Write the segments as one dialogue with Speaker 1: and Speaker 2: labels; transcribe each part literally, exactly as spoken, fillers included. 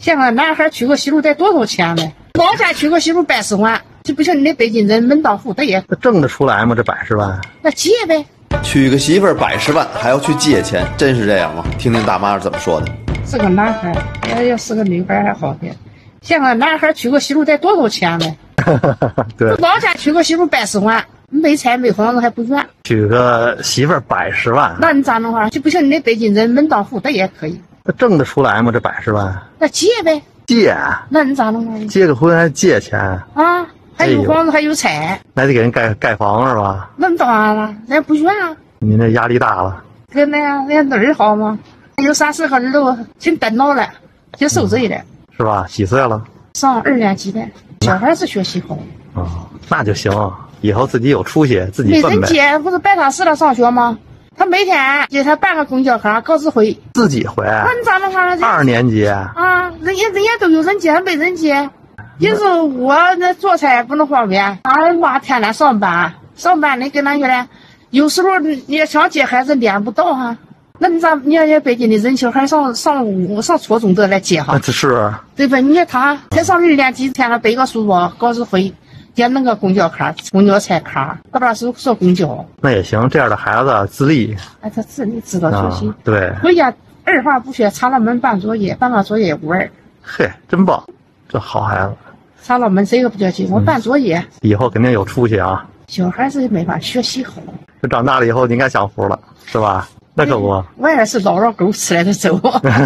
Speaker 1: 现在男孩娶个媳妇得多少钱呢？老家娶个媳妇百十万，就不像你那北京人门当户对呀。
Speaker 2: 挣得出来吗？这百十万？
Speaker 1: 那借呗。
Speaker 3: 娶个媳妇儿百十万还要去借钱，真是这样吗？听听大妈是怎么说的。
Speaker 1: 是个男孩，要是个女孩还好点。现在男孩娶个媳妇得多少钱呢？
Speaker 2: 对，
Speaker 1: 老家娶个媳妇百十万，没财没房子还不愿。
Speaker 2: 娶个媳妇儿百十万，
Speaker 1: 那你咋弄啊？就不像你那北京人门当户对也可以。
Speaker 2: 那挣得出来吗？这百十万？
Speaker 1: 那借呗。
Speaker 2: 借？
Speaker 1: 那你咋弄啊？
Speaker 2: 结个婚还借钱
Speaker 1: 啊？还有房子还有财，
Speaker 2: 那得给人盖盖房是吧？
Speaker 1: 那当然了，人家不愿啊。
Speaker 2: 您这压力大了。
Speaker 1: 跟那样，人家哪儿好吗？有啥事儿都挺等到了，挺受罪的。
Speaker 2: 是吧？几岁了？
Speaker 1: 上二年级的，小孩子学习好。
Speaker 2: 哦，那就行，以后自己有出息，自己
Speaker 1: 没
Speaker 2: 奔呗。
Speaker 1: 人接，不是拜他事了上学吗？他每天给他办个公交卡，告知回。
Speaker 2: 自己回？
Speaker 1: 那你咋弄啊？
Speaker 2: 二年级
Speaker 1: 啊，人家人家都有人接，还没人接。也是我那做菜不能方便，俺妈天天上班，上班你跟他说嘞，有时候你也想接孩子连不到哈、啊。那你咋？你看人北京的人小孩上上五上初中都来接哈，
Speaker 2: 这是
Speaker 1: 对吧？你看他才上二年级，天天背个书包，告知回，也弄个公交卡、公交车卡，到那时候坐公交。
Speaker 2: 那也行，这样的孩子自立。
Speaker 1: 哎，他自立知道学习、
Speaker 2: 啊，对。
Speaker 1: 回家二话不说，查了门办作业，办完作业无味。
Speaker 2: 嘿，真棒，这好孩子。
Speaker 1: 查了门谁也不叫急，我办作业、嗯。
Speaker 2: 以后肯定有出息啊。
Speaker 1: 小孩子没法学习好。
Speaker 2: 这长大了以后，你应该享福了，是吧？那可不，
Speaker 1: 我也是老绕狗吃来的走。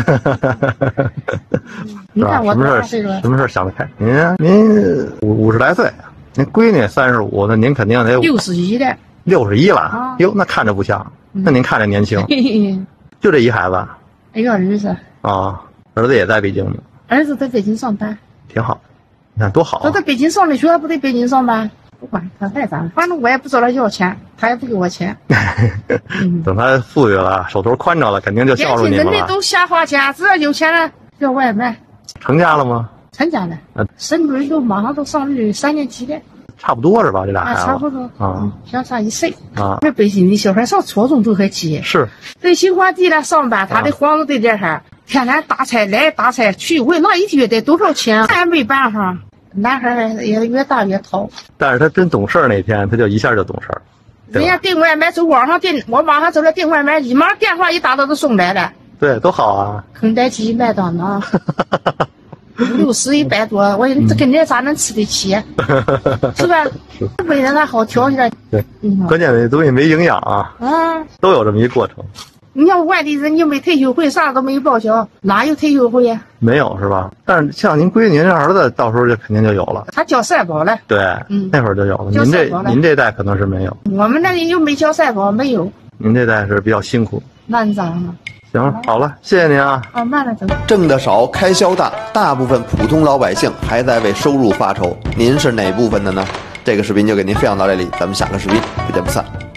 Speaker 1: 你看我多大岁数？
Speaker 2: 什么事想得开？您您五五十来岁，您闺女三十五，那您肯定得
Speaker 1: 六十一的。
Speaker 2: 六十一了，哟、啊，那看着不像，嗯、那您看着年轻。就这一孩子？
Speaker 1: 一个儿子。
Speaker 2: 啊，儿子也在北京呢。
Speaker 1: 儿子在北京上班。
Speaker 2: 挺好，你看多好、啊。
Speaker 1: 他在北京上的学，还不在北京上班？不管他太咋，反正我也不找他要钱，他也不给我钱。
Speaker 2: 嗯、等他富裕了，手头宽敞了，肯定就孝顺你们了。
Speaker 1: 年轻人的都瞎花钱，只要有钱了叫外卖。
Speaker 2: 成家了吗？
Speaker 1: 成家了，呃、孙女都马上都上日三年级了。
Speaker 2: 差不多是吧？这俩孩子、
Speaker 1: 啊、差不多
Speaker 2: 啊、嗯，
Speaker 1: 相差一岁
Speaker 2: 啊。
Speaker 1: 那北京的小孩上初中都还接。
Speaker 2: 是。
Speaker 1: 在新华地了上班，他的房子在这儿，天天打车来打车去，问那一个月得多少钱？还没办法。男孩也越大越淘，
Speaker 2: 但是他真懂事儿那天，他就一下就懂事儿。
Speaker 1: 人家订外卖，走网上订，我网上走了订外卖，一马电话一打到都送来了。
Speaker 2: 对，多好啊！
Speaker 1: 肯德基、麦当劳，五六十一百多，我这跟人咋能吃得起？是吧？是。为了他好挑起来。
Speaker 2: 对，嗯、关键那东西没营养啊。
Speaker 1: 啊。都
Speaker 2: 有这么一过程。
Speaker 1: 你像外地人，你没退休会，啥都没报销，哪有退休会呀？
Speaker 2: 没有是吧？但是像您闺女、您儿子，到时候就肯定就有了。
Speaker 1: 他交社保了，
Speaker 2: 对，嗯，那会儿就有了。您这您这代可能是没有。
Speaker 1: 我们那里又没交社保，没有。
Speaker 2: 您这代是比较辛苦。
Speaker 1: 那你咋了？
Speaker 2: 行，好了，谢谢您啊。
Speaker 1: 啊，慢了走。
Speaker 3: 挣得少，开销大，大部分普通老百姓还在为收入发愁。您是哪部分的呢？这个视频就给您分享到这里，咱们下个视频不见不散。